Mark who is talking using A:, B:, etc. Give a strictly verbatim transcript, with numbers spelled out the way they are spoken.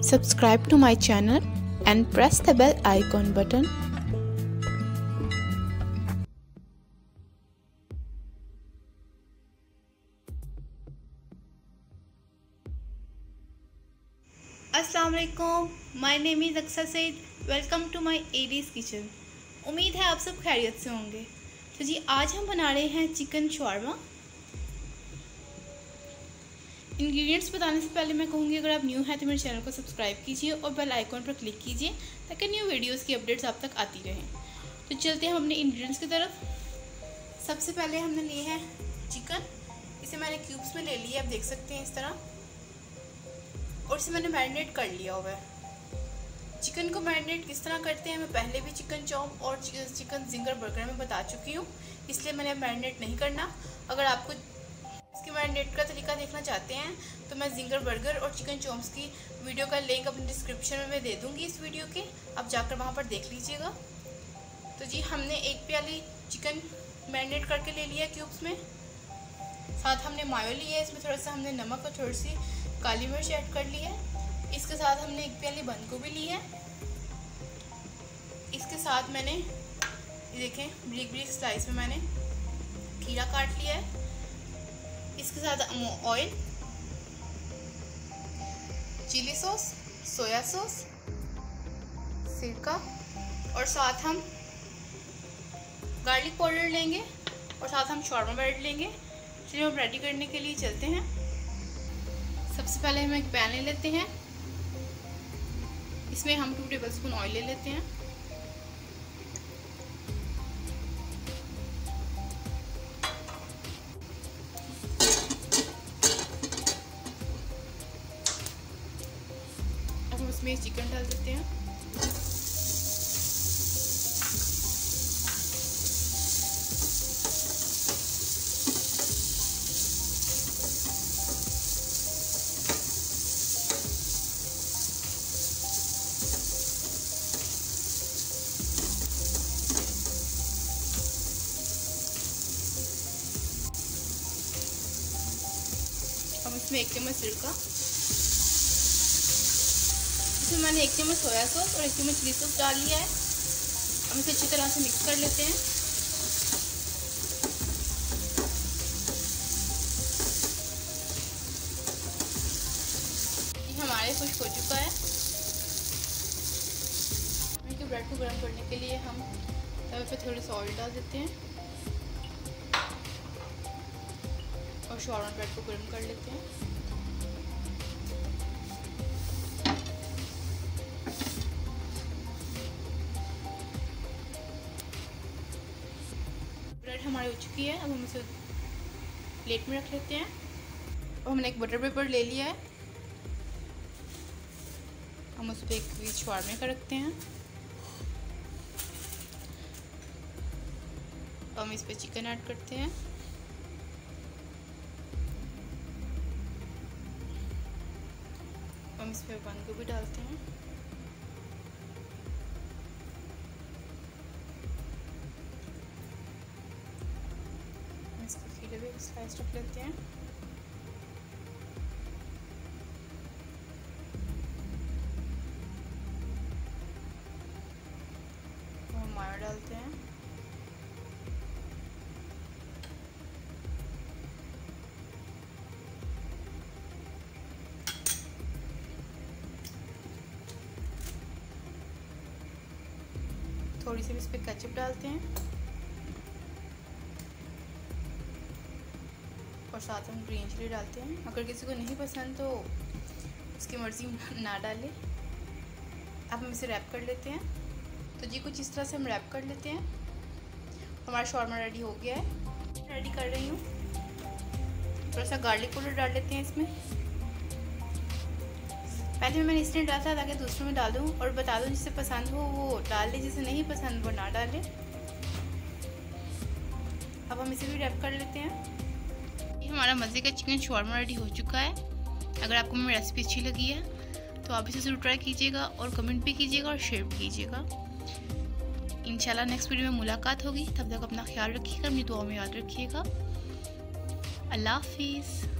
A: subscribe to my channel and press the bell icon button.
B: अस्सलाम वालेकुम, my name is Aqsa Saeed. Welcome to my Eddie's kitchen. उम्मीद है आप सब खैरियत से होंगे। तो जी आज हम बना रहे हैं चिकन शवारमा। इंग्रेडिएंट्स बताने से पहले मैं कहूँगी, अगर आप न्यू हैं तो मेरे चैनल को सब्सक्राइब कीजिए और बेल आइकॉन पर क्लिक कीजिए ताकि न्यू वीडियोस की अपडेट्स आप तक आती रहें। तो चलते हैं हम अपने इंग्रेडिएंट्स की तरफ। सबसे पहले हमने लिए है चिकन। इसे मैंने क्यूब्स में ले लिया, आप देख सकते हैं इस तरह, और इसे मैंने मैरिनेट कर लिया हुआ है। चिकन को मैरिनेट किस तरह करते हैं मैं पहले भी चिकन चॉप और चिकन जिंगर बर्गर में बता चुकी हूँ, इसलिए मैंने मैरिनेट नहीं करना। अगर आपको इसकी मैरिनेट का तरीका देखना चाहते हैं तो मैं जिंगर बर्गर और चिकन चॉप्स की वीडियो का लिंक अपने डिस्क्रिप्शन में मैं दे दूँगी इस वीडियो के, आप जाकर वहाँ पर देख लीजिएगा। तो जी हमने एक प्याली चिकन मैरिनेट करके ले लिया क्यूब्स में। साथ हमने मायो लिया है, इसमें थोड़ा सा हमने नमक और थोड़ी सी काली मिर्च ऐड कर ली है। इसके साथ हमने एक प्याली बंद गोभी ली है। इसके साथ मैंने ये देखें ब्रिक ब्रिक स्लाइस में मैंने खीरा काट लिया है। इसके साथ oil, chilli sauce, soya sauce, सिरका, और साथ हम गार्लिक पाउडर लेंगे और साथ हम शॉर्मा ब्रेड लेंगे। चलिए हम रेडी करने के लिए चलते हैं। सबसे पहले हम एक पैन ले लेते हैं, इसमें हम टू टेबल स्पून ऑयल ले लेते हैं। अब हम इसमें चिकन डाल देते हैं। हम इसमें एक चम्मच सिरका, इसमें मैंने एक चम्मच सोया सॉस और एक चम्मच चिली सॉस डाल लिया है। हम इसे अच्छी तरह से मिक्स कर लेते हैं। ये हमारे खुश्क हो चुका है। इनके ब्रेड को गर्म करने के लिए हम तवे पे थोड़ी सा ऑयल डाल देते हैं और शॉर्मा ब्रेड को गर्म कर लेते हैं। ब्रेड हमारी हो चुकी है, अब हम इसे प्लेट में रख लेते हैं। और हमने एक बटर पेपर ले लिया है, हम उस पर एक पीस शॉर्मे का रखते हैं। अब हम इस पर चिकन ऐड करते हैं। हम इस पर बंद गोभी डालते हैं। हम इसको खीरे भी स्लाइस रख लेते हैं। हम मायो डालते हैं। थोड़ी सी भी इस पर केचप डालते हैं और साथ हम ग्रीन चिली डालते हैं। अगर किसी को नहीं पसंद तो उसकी मर्ज़ी ना डाले। अब हम इसे रैप कर लेते हैं। तो जी कुछ इस तरह से हम रैप कर लेते हैं। हमारा शॉर्मा रेडी हो गया है। रेडी कर रही हूँ। थोड़ा सा गार्लिक पाउडर डाल लेते हैं इसमें। पहले मैंने इसलिए डाला था ताकि दूसरों में डाल दूँ और बता दूँ जिसे पसंद हो वो डाल ले, जिसे नहीं पसंद वो ना डाले। अब हम इसे भी रैप कर लेते हैं। ये हमारा मज़े का चिकन शवारमा रेडी हो चुका है। अगर आपको मेरी रेसिपी अच्छी लगी है तो आप इसे ज़रूर ट्राई कीजिएगा और कमेंट भी कीजिएगा और शेयर भी कीजिएगा। इंशाल्लाह नेक्स्ट वीडियो में मुलाकात होगी। तब तक अपना ख्याल रखिएगा, अपनी दुआ में याद रखिएगा। अल्लाह हाफिज़।